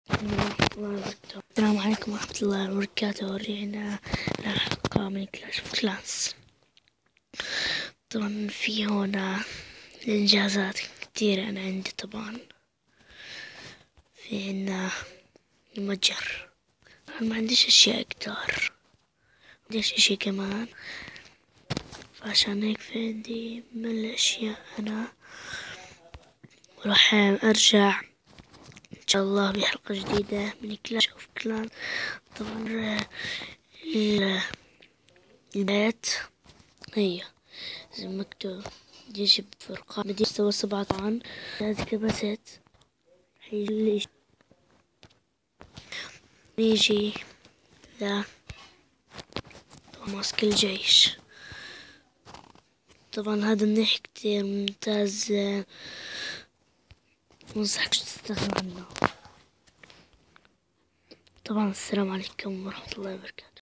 ورحمة الله وبركاته. السلام عليكم ورحمة الله وبركاته. ورينا حلقة من كلاش اوف كلانس. طبعا في هنا إنجازات كتيرة أنا عندي. طبعا في هنا المتجر. أنا ما عنديش أشياء كتار، ما عنديش إشي كمان، فعشان هيك في عندي من الأشياء أنا. وراح أرجع إن شاء الله بحلقة جديدة من كلاش اوف كلانس. طبعا البيت هي زي ما مكتوب يجب فرقة مستوى 7 طبعا. هذه كبست يجي ذا ماسك الجيش. طبعا هذا منيح كتير ممتاز، منصحكش تستغنى عنه. طبعا السلام عليكم ورحمة الله وبركاته.